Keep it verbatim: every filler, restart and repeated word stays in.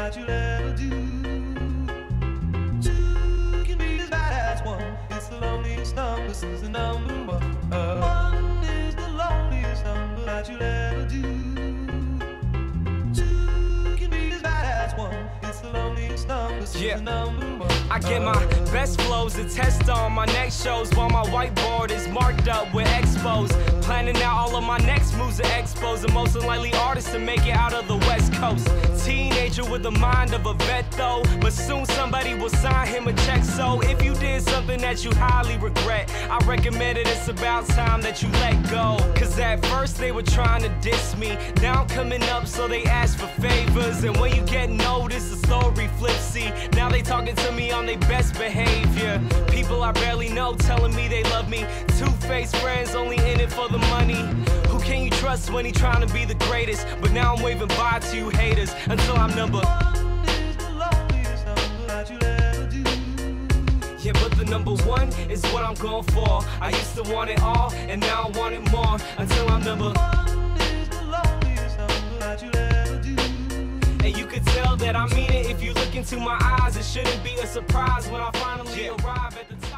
that you'll ever do. Two can be as bad as one. It's the loneliest number since the number one. Uh, one is the loneliest number that you'll ever do. Two can be as bad as one. It's the loneliest number since yeah. the number one. I get my best flows to test on my next shows while my whiteboard is marked up with expos. Planning out all of my next moves at expos, and most unlikely artists to make it out of the West Coast. Teenager with the mind of a vet though, but soon somebody will sign him a check. So if you did something that you highly regret, I recommend it, it's about time that you let go. Cause at first they were trying to diss me, now I'm coming up so they ask for favors. And when you get noticed, the story flips. See, now they talking to me on their best behavior. People I barely know telling me they love me. Two-faced friends only in it for the money. Who can you trust when he trying to be the greatest? But now I'm waving bye to you haters until I'm number one is the loneliest number that you'll ever do. Yeah, but the number one is what I'm going for. I used to want it all, and now I want it more. Until I'm number one is the loneliest number that you'll ever do. And you could tell that I mean it if you look into my eyes. It shouldn't be a surprise when I finally arrive at the top.